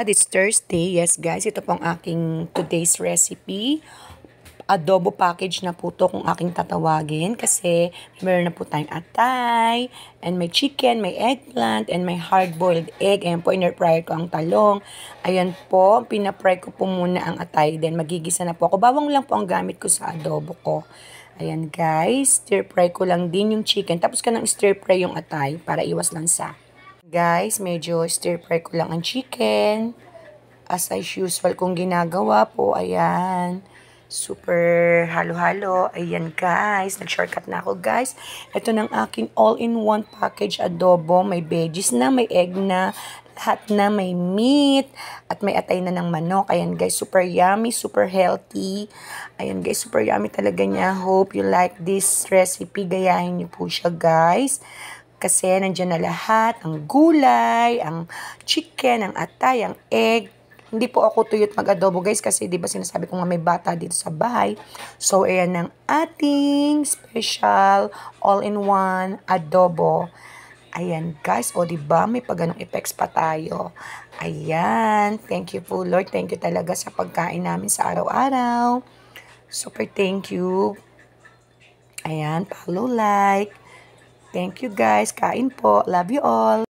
God, it's Thursday. Yes, guys, ito pong aking today's recipe. Adobo package na po to kung aking tatawagin kasi meron na po tayong atay, and may chicken, may eggplant, and may hard-boiled egg. Ayan po, in-fry ko ang talong. Ayan po, pinapry ko po muna ang atay. Then, magigisa na po ako. Bawang lang po ang gamit ko sa adobo ko. Ayan, guys. Stir-fry ko lang din yung chicken. Tapos ka nang stir-fry yung atay para iwas lansa. Guys, medyo stir-fry ko lang ang chicken. As usual kong ginagawa po, ayan. Super halo-halo. Ayan guys, nag-shortcut na ako guys. Ito ng aking all-in-one package adobo. May veggies na, may egg na, lahat na, may meat, at may atay na ng manok. Ayan guys, super yummy, super healthy. Ayan guys, super yummy talaga niya. Hope you like this recipe. Gayahin niyo po siya guys. Kasi nandiyan na lahat, ang gulay, ang chicken, ang atay, ang egg. Hindi po ako tuyot mag-adobo guys kasi di ba sinasabi ko nga may bata dito sa bahay. So ayan ang ating special all-in-one adobo. Ayan guys, o di ba may pagganong effects pa tayo. Ayan, thank you po Lord. Thank you talaga sa pagkain namin sa araw-araw. Super thank you. Ayan, follow, like. Thank you guys. Kain po. Love you all.